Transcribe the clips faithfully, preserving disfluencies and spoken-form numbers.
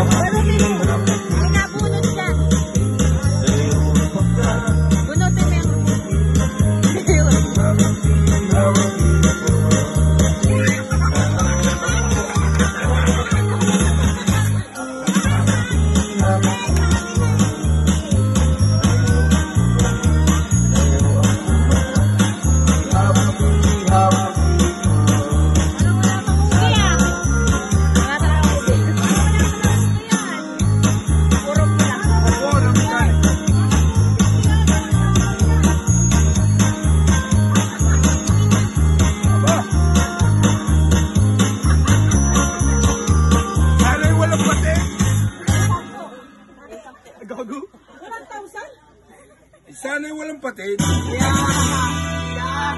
Nabunot dyan. Bunutin mo yung... Sana'y walang patid. Yeah! Yeah!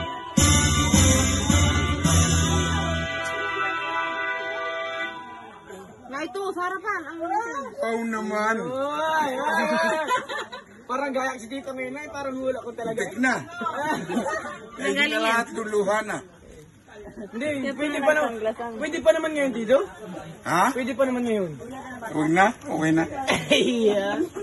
Na ito, sarapan. Ang Pau naman. Oy, oy, oy. Parang gayak si Tito ngayon ay parang hula ko talaga. Tek na. Hindi na lahat luluhan na. Hindi, pwede pa naman. Pwede pa naman ngayon, Tito. Ha? Pwede pa naman ngayon. Huwag na. Okay na. Yeah.